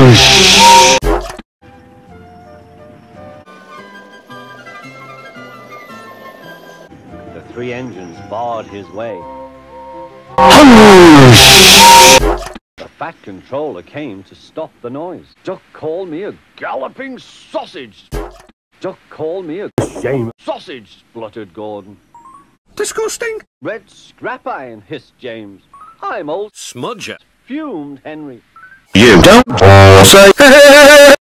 The three engines barred his way. The fat controller came to stop the noise. Duck called me a galloping sausage. Duck called me a shame sausage, spluttered Gordon. Disgusting! Red scrap iron, hissed James. I'm old Smudger! fumed Henry. You don't say